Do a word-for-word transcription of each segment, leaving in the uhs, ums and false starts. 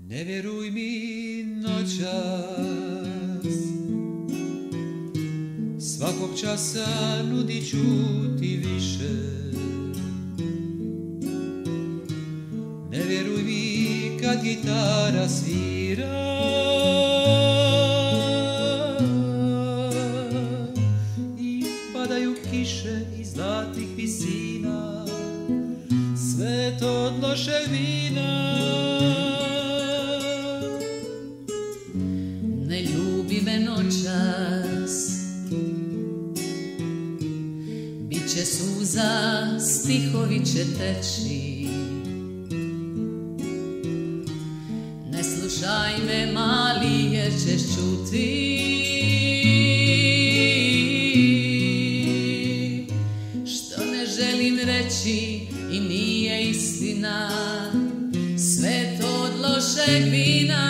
Ne vjeruj mi noćas, svakog časa nudit ću ti više. Ne vjeruj mi kad gitara svira, i padaju kiše iz zlatnih visina, sve to od lošeg vina. Ne ljubi me noćas, biće suza, stihovi će teći. Ne slušaj me mali jer ćeš čuti, što ne želim reći i nije istina, sve to od lošeg vina.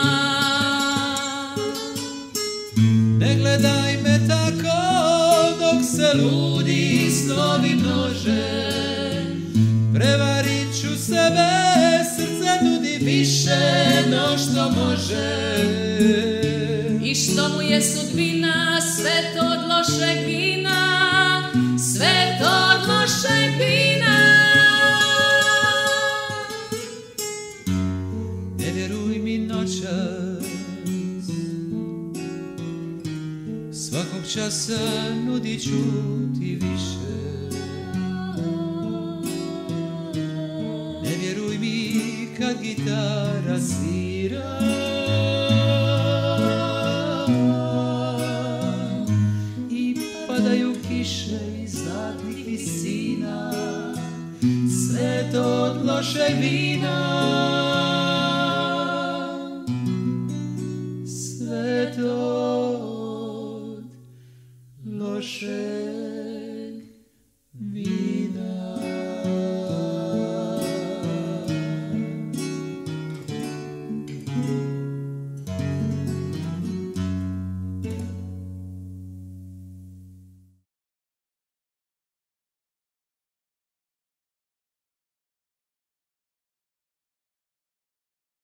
Ne gledaj me tako dok se ludi snovi množe, prevarit ću sebe, srce nudi više no što može. I što mu je sudbina, sve to od lošeg vina, sve to od lošeg vina. Ne vjeruj mi noćas, svakog časa nudit ću ti više. Ne vjeruj mi kad gitara svira, i padaju kiše iz zlatnih visina, sve to od lošeg vina, sve to